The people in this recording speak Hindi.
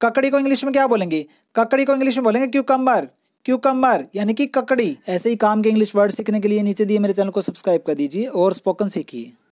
ककड़ी को इंग्लिश में क्या बोलेंगे? ककड़ी को इंग्लिश में बोलेंगे क्यूकम्बर। क्यूकम्बर यानी कि ककड़ी। ऐसे ही काम के इंग्लिश वर्ड सीखने के लिए नीचे दिए मेरे चैनल को सब्सक्राइब कर दीजिए और स्पोकन सीखिए।